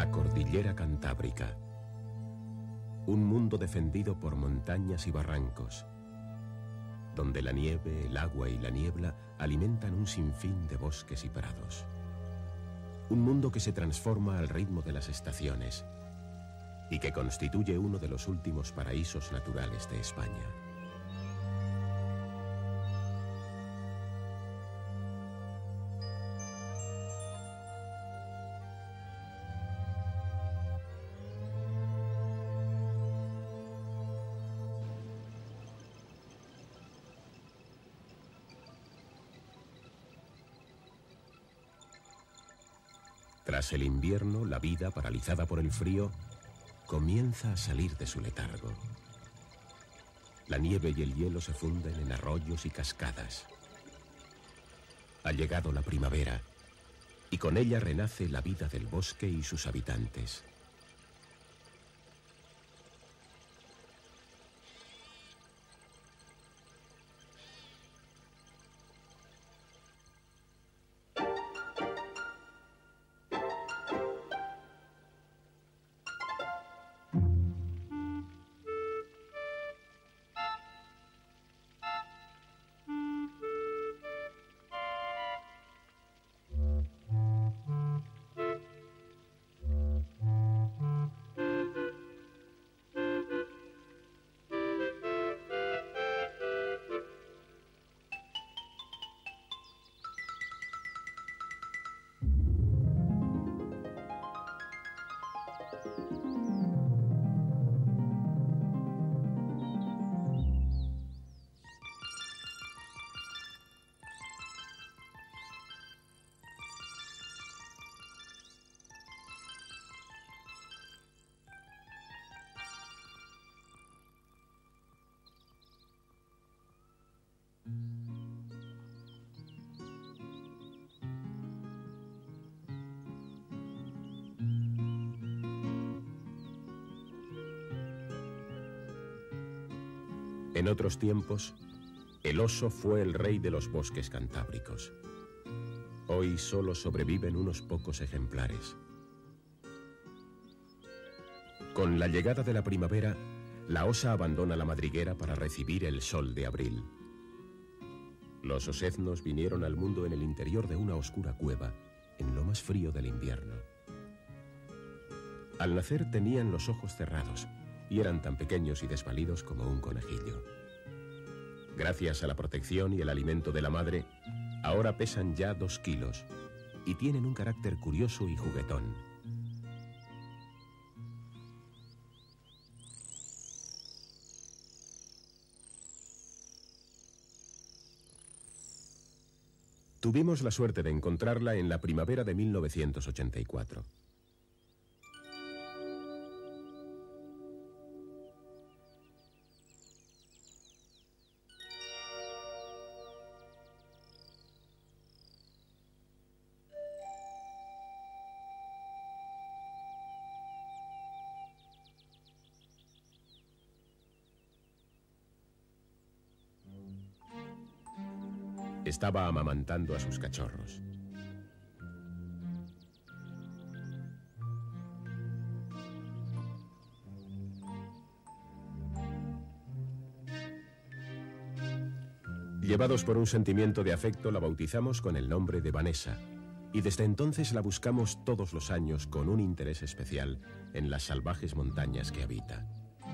La cordillera Cantábrica. Un mundo defendido por montañas y barrancos, donde la nieve, el agua y la niebla alimentan un sinfín de bosques y prados. Un mundo que se transforma al ritmo de las estaciones y que constituye uno de los últimos paraísos naturales de España. Tras el invierno, la vida, paralizada por el frío, comienza a salir de su letargo. La nieve y el hielo se funden en arroyos y cascadas. Ha llegado la primavera, y con ella renace la vida del bosque y sus habitantes. En otros tiempos, el oso fue el rey de los bosques cantábricos. Hoy solo sobreviven unos pocos ejemplares. Con la llegada de la primavera, la osa abandona la madriguera para recibir el sol de abril. Los oseznos vinieron al mundo en el interior de una oscura cueva, en lo más frío del invierno. Al nacer tenían los ojos cerrados y eran tan pequeños y desvalidos como un conejillo. Gracias a la protección y el alimento de la madre, ahora pesan ya 2 kilos y tienen un carácter curioso y juguetón. Tuvimos la suerte de encontrarla en la primavera de 1984. Estaba amamantando a sus cachorros. Llevados por un sentimiento de afecto, la bautizamos con el nombre de Vanessa, y desde entonces la buscamos todos los años con un interés especial en las salvajes montañas que habita.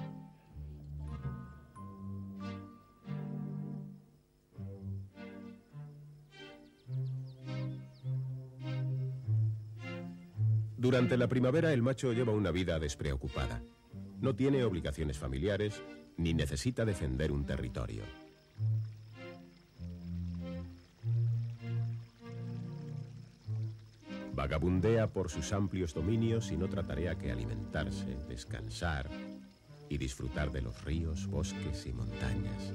Durante la primavera el macho lleva una vida despreocupada. No tiene obligaciones familiares ni necesita defender un territorio. Vagabundea por sus amplios dominios sin otra tarea que alimentarse, descansar y disfrutar de los ríos, bosques y montañas.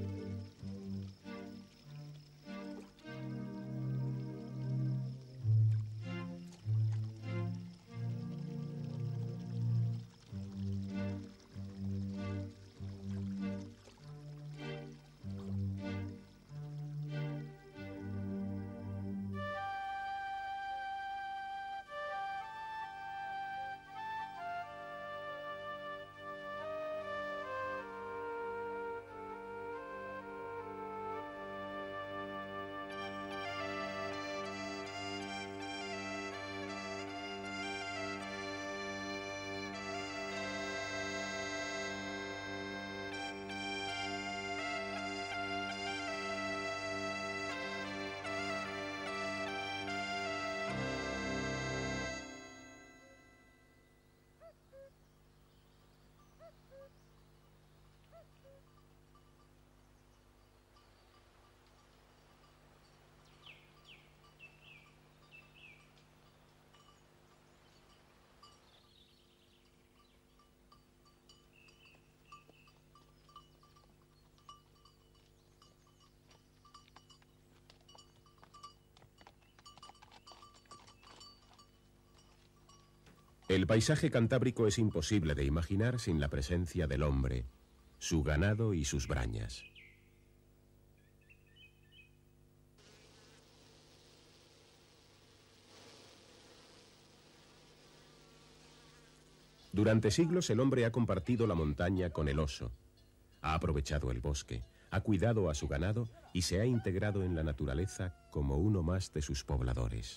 El paisaje cantábrico es imposible de imaginar sin la presencia del hombre, su ganado y sus brañas. Durante siglos el hombre ha compartido la montaña con el oso, ha aprovechado el bosque, ha cuidado a su ganado y se ha integrado en la naturaleza como uno más de sus pobladores.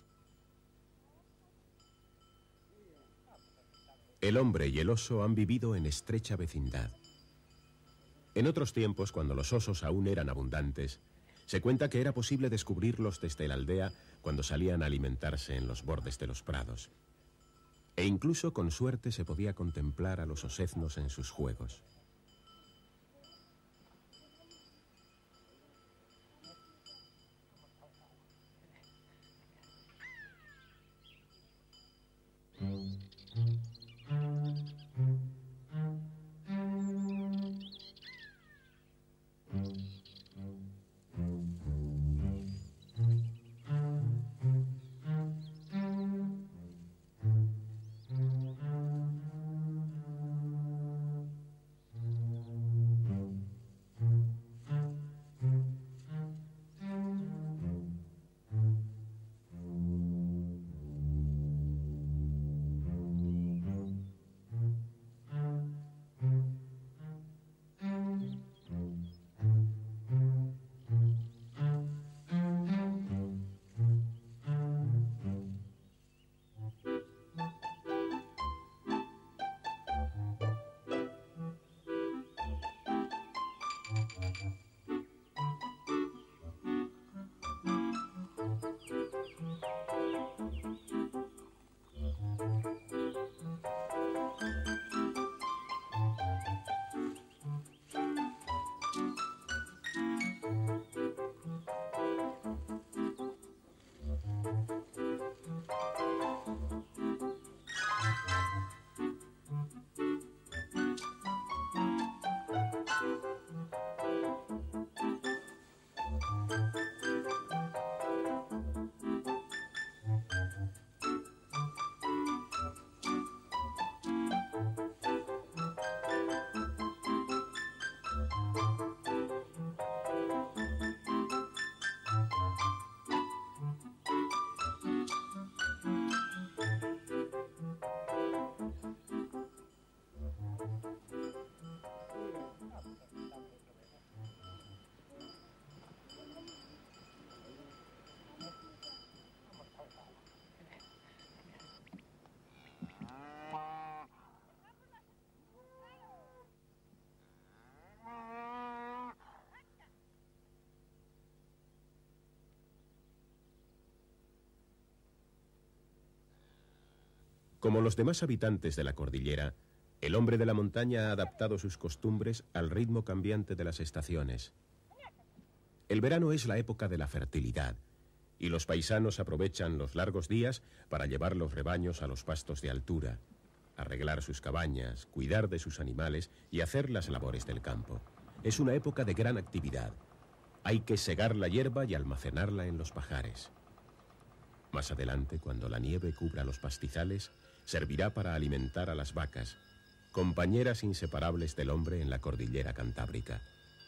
El hombre y el oso han vivido en estrecha vecindad. En otros tiempos, cuando los osos aún eran abundantes, se cuenta que era posible descubrirlos desde la aldea cuando salían a alimentarse en los bordes de los prados. E incluso con suerte se podía contemplar a los oseznos en sus juegos. Como los demás habitantes de la cordillera, el hombre de la montaña ha adaptado sus costumbres al ritmo cambiante de las estaciones. El verano es la época de la fertilidad, y los paisanos aprovechan los largos días para llevar los rebaños a los pastos de altura, arreglar sus cabañas, cuidar de sus animales y hacer las labores del campo. Es una época de gran actividad. Hay que segar la hierba y almacenarla en los pajares. Más adelante, cuando la nieve cubra los pastizales, servirá para alimentar a las vacas, compañeras inseparables del hombre en la cordillera cantábrica.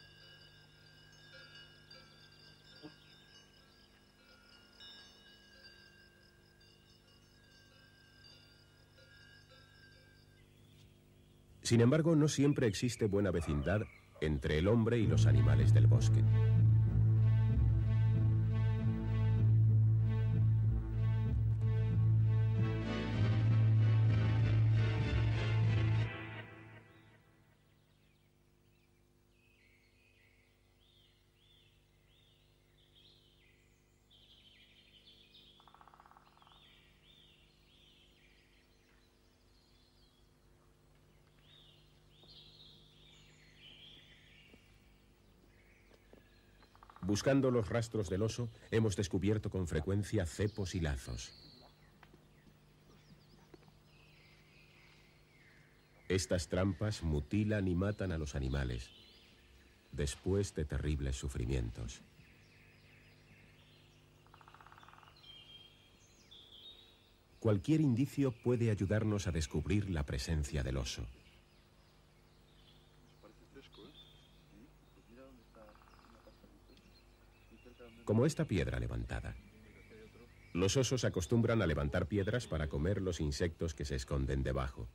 Sin embargo, no siempre existe buena vecindad entre el hombre y los animales del bosque. Buscando los rastros del oso, hemos descubierto con frecuencia cepos y lazos. Estas trampas mutilan y matan a los animales, después de terribles cualquier indicio puede ayudarnos a descubrir la presencia del oso. Como esta piedra levantada. Los osos acostumbran a levantar piedras para comer los insectos que se esconden debajo.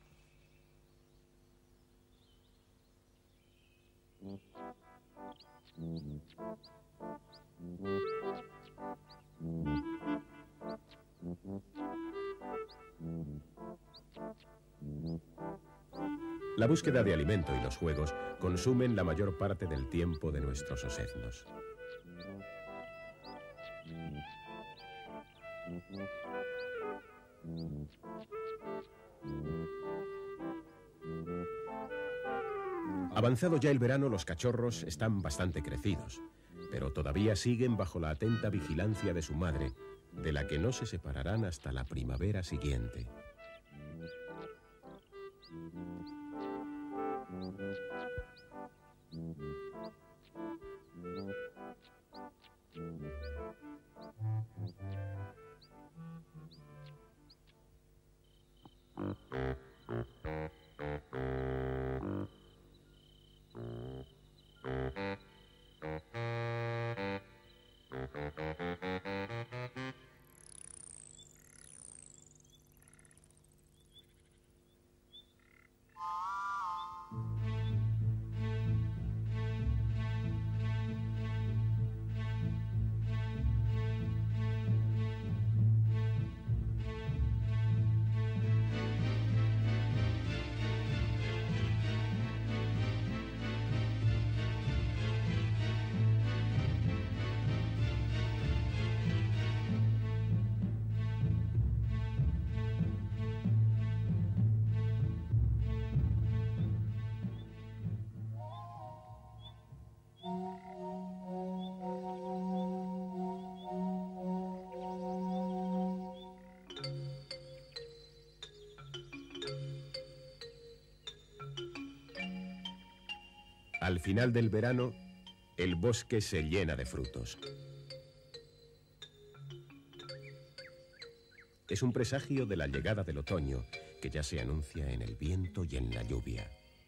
La búsqueda de alimento y los juegos consumen la mayor parte del tiempo de nuestros osednos. Avanzado ya el verano, los cachorros están bastante crecidos, pero todavía siguen bajo la atenta vigilancia de su madre, de la que no se separarán hasta la primavera siguiente. Al final del verano, el bosque se llena de frutos. Es un presagio de la llegada del otoño, que ya se anuncia en el viento y en la lluvia.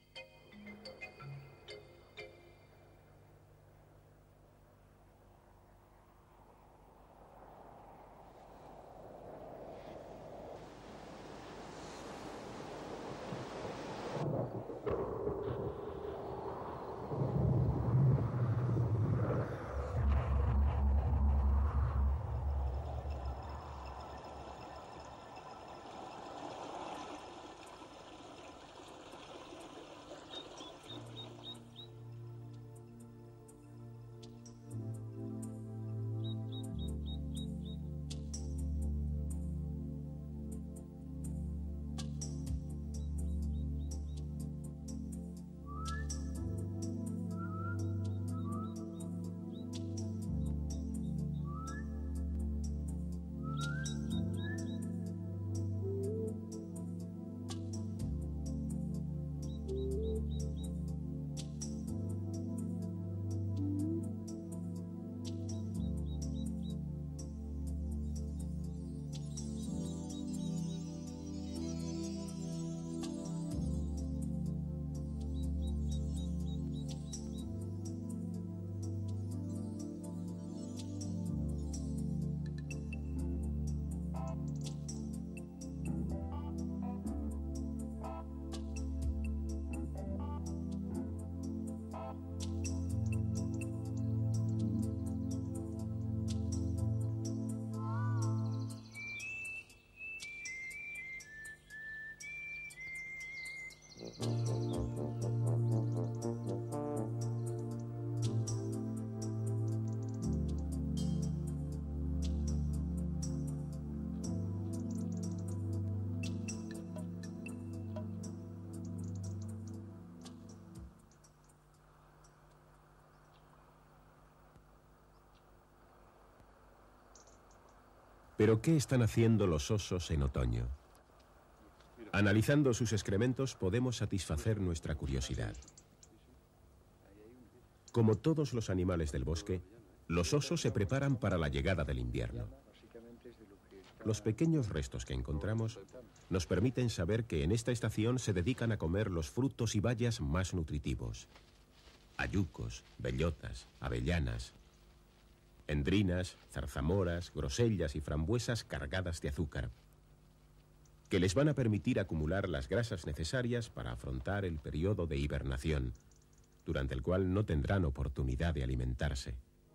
Pero ¿qué están haciendo los osos en otoño? Analizando sus excrementos podemos satisfacer nuestra curiosidad. Como todos los animales del bosque, los osos se preparan para la llegada del invierno. Los pequeños restos que encontramos nos permiten saber que en esta estación se dedican a comer los frutos y bayas más nutritivos. Hayucos, bellotas, avellanas, endrinas, zarzamoras, grosellas y frambuesas cargadas de azúcar, que les van a permitir acumular las grasas necesarias para afrontar el periodo de hibernación, durante el cual no tendrán oportunidad de alimentarse.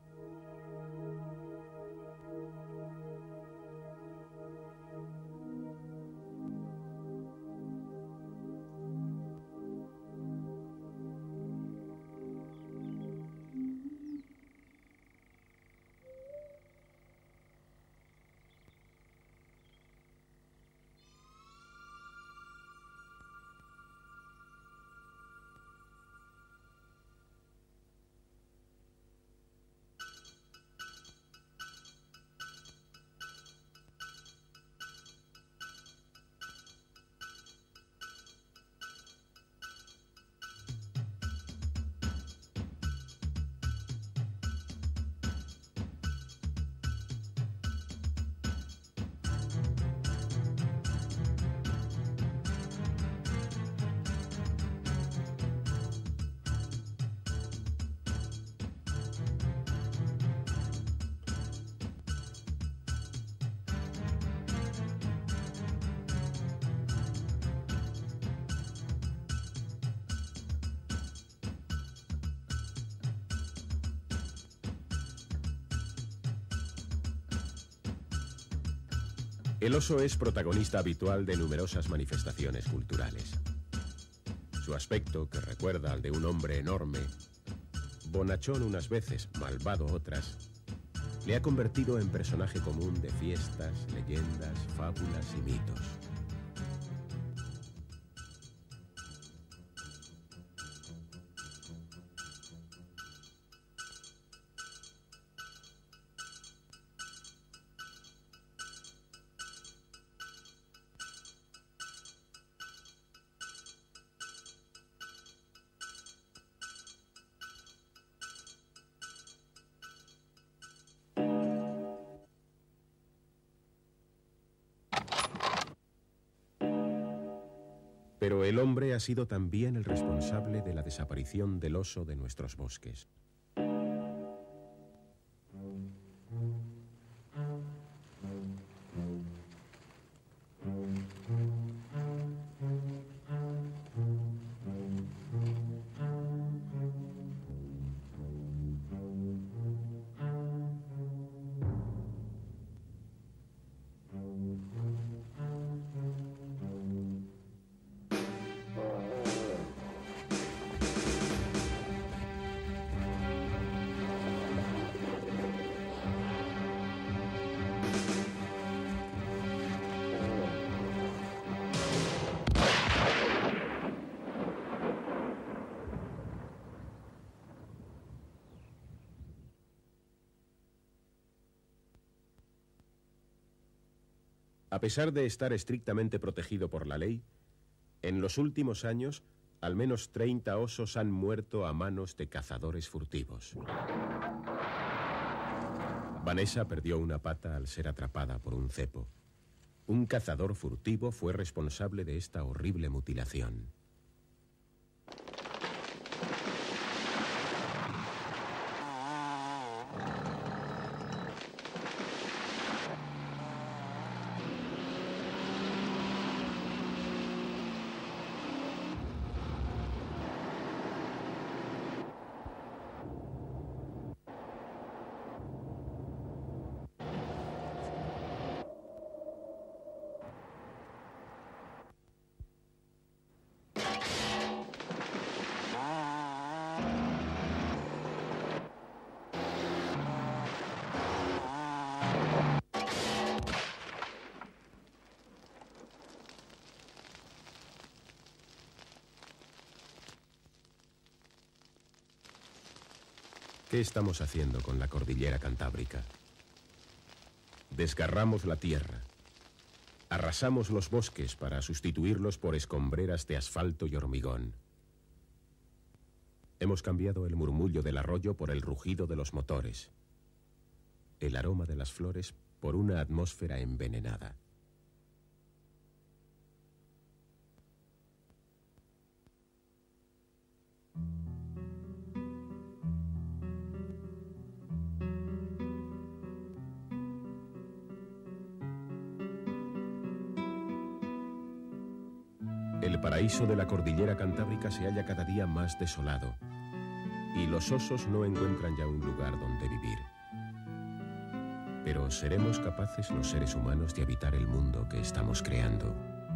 El oso es protagonista habitual de numerosas manifestaciones culturales. Su aspecto, que recuerda al de un hombre enorme, bonachón unas veces, malvado otras, le ha convertido en personaje común de fiestas, leyendas, fábulas y mitos. Pero el hombre ha sido también el responsable de la desaparición del oso de nuestros bosques. A pesar de estar estrictamente protegido por la ley, en los últimos años, al menos 30 osos han muerto a manos de cazadores furtivos. Vanessa perdió una pata al ser atrapada por un cepo. Un cazador furtivo fue responsable de esta horrible mutilación. ¿Qué estamos haciendo con la cordillera Cantábrica? Desgarramos la tierra, arrasamos los bosques para sustituirlos por escombreras de asfalto y hormigón. Hemos cambiado el murmullo del arroyo por el rugido de los motores, el aroma de las flores por una atmósfera envenenada. El paraíso de la cordillera cantábrica se halla cada día más desolado y los osos no encuentran ya un lugar donde vivir. Pero ¿seremos capaces los seres humanos de habitar el mundo que estamos creando?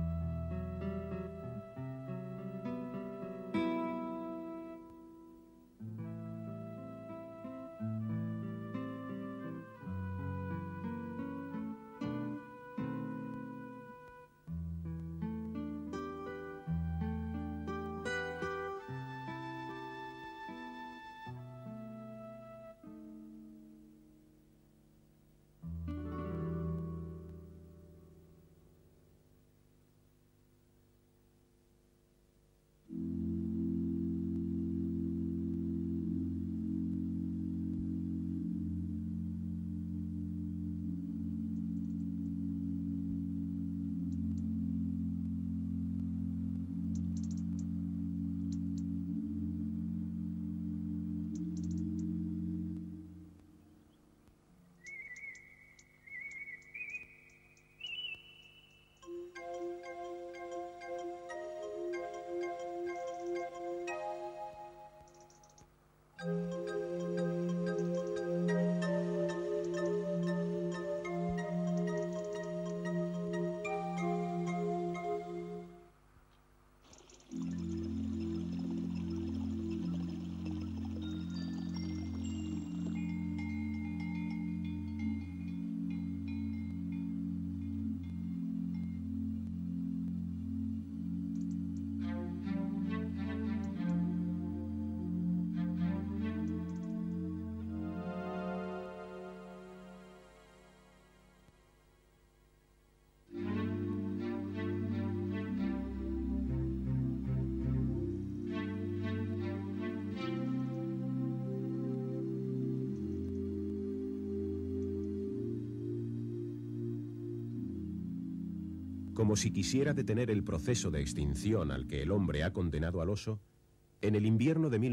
Como si quisiera detener el proceso de extinción al que el hombre ha condenado al oso, en el invierno de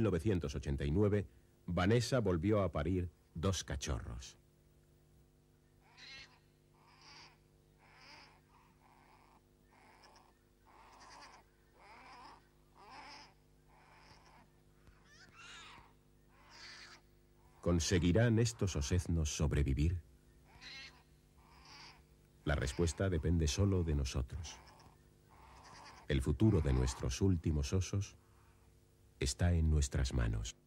1989, Vanessa volvió a parir 2 cachorros. ¿Conseguirán estos oseznos sobrevivir? La respuesta depende solo de nosotros. El futuro de nuestros últimos osos está en nuestras manos.